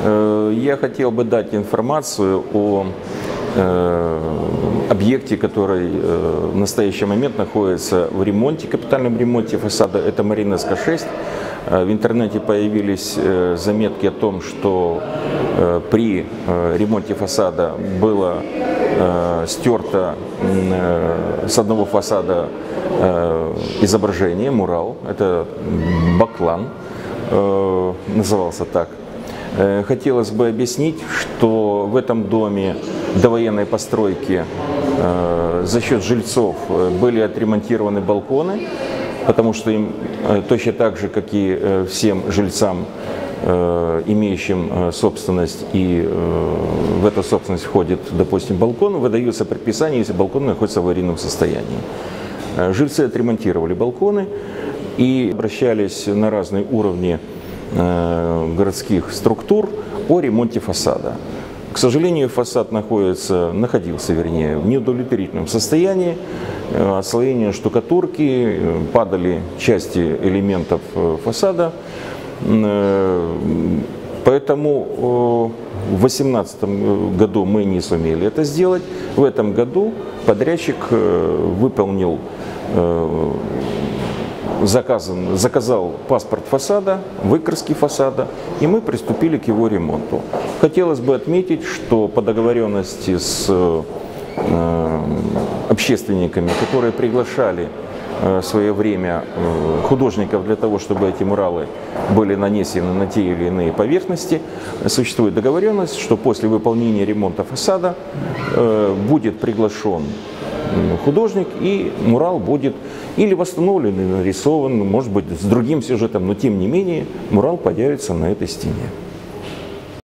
Я хотел бы дать информацию о объекте, который в настоящий момент находится в ремонте, капитальном ремонте фасада. Это Маринеско 6. В интернете появились заметки о том, что при ремонте фасада было стерто с одного фасада изображение, мурал. Это Баклан, назывался так. Хотелось бы объяснить, что в этом доме довоенной постройки за счет жильцов были отремонтированы балконы, потому что им точно так же, как и всем жильцам, имеющим собственность, и в эту собственность входит, допустим, балкон, выдаются предписания, если балкон находится в аварийном состоянии. Жильцы отремонтировали балконы и обращались на разные уровни городских структур о ремонте фасада. К сожалению, фасад находился в неудовлетворительном состоянии. Отслоение штукатурки, падали части элементов фасада. Поэтому в 2018 году мы не сумели это сделать. В этом году подрядчик выполнил, заказал паспорт фасада, выкраски фасада, и мы приступили к его ремонту. Хотелось бы отметить, что по договоренности с общественниками, которые приглашали в свое время художников для того, чтобы эти муралы были нанесены на те или иные поверхности, существует договоренность, что после выполнения ремонта фасада будет приглашен художник, и мурал будет или восстановлен, или нарисован, может быть, с другим сюжетом, но тем не менее мурал появится на этой стене.